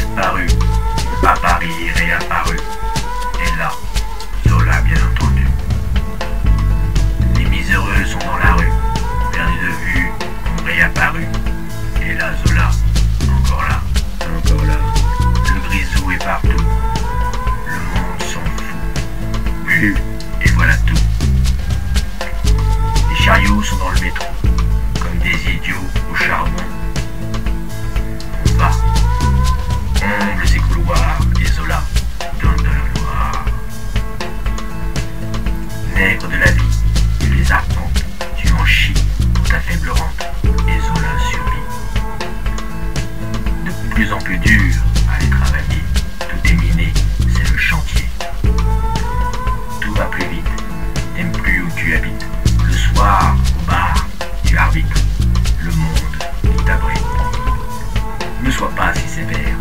disparu, pas Paris réapparu. Et là, Zola bien entendu. Les miséreux sont dans la rue, perdus de vue, ont réapparu. Et là, Zola, encore là, encore là. Le grisou est partout. Le monde s'en fout. Bu, et voilà tout. Les chariots sont dans le métro, comme des idiots au charbon. On va, comble ces couloirs, et Zola donne de la gloire. Nègre de la vie, tu les arpentes, tu en chies pour ta faible rente, et Zola survit. De plus en plus dur à aller travailler, tout est miné, c'est le chantier. Tout va plus vite, t'aimes plus où tu habites. Le soir, au bar, tu arbitres le monde qui t'abrite. Ne sois pas si sévère,